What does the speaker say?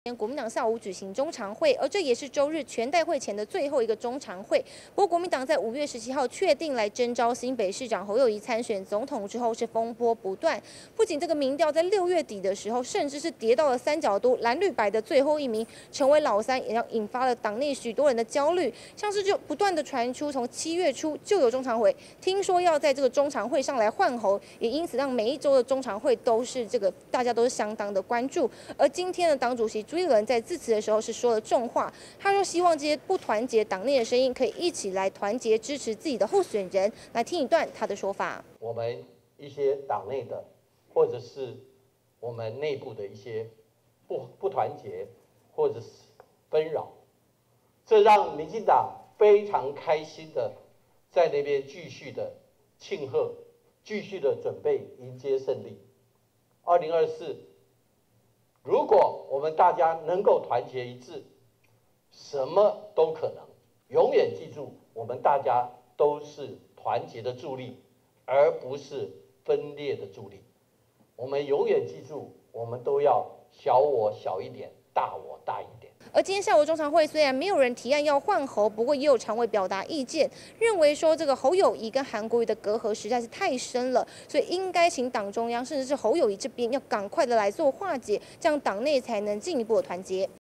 国民党下午举行中常会，而这也是周日全代会前的最后一个中常会。不过，国民党在5月17号确定来征召新北市长侯友宜参选总统之后，是风波不断。不仅这个民调在6月底的时候，甚至是跌到了三角都蓝绿白的最后一名，成为老三，也让引发了党内许多人的焦虑。像是就不断的传出，从7月初就有中常会，听说要在这个中常会上来换侯，也因此让每一周的中常会都是大家都是相当的关注。而今天的党主席朱立伦在致辞的时候是说了重话，他说希望这些不团结党内的声音可以一起来团结支持自己的候选人。来听一段他的说法： 我们一些党内的，或者是我们内部的一些不团结，或者是纷扰，这让民进党非常开心的在那边继续的庆贺，继续的准备迎接胜利。2024，如果我们大家能够团结一致，什么都可能。永远记住，我们大家都是团结的助力，而不是分裂的助力。我们永远记住，我们都要小我小一点，大我大一点。 而今天下午中常会虽然没有人提案要换侯，不过也有常委表达意见，认为说这个侯友宜跟韩国瑜的隔阂实在是太深了，所以应该请党中央甚至是侯友宜这边要赶快的来做化解，这样党内才能进一步的团结。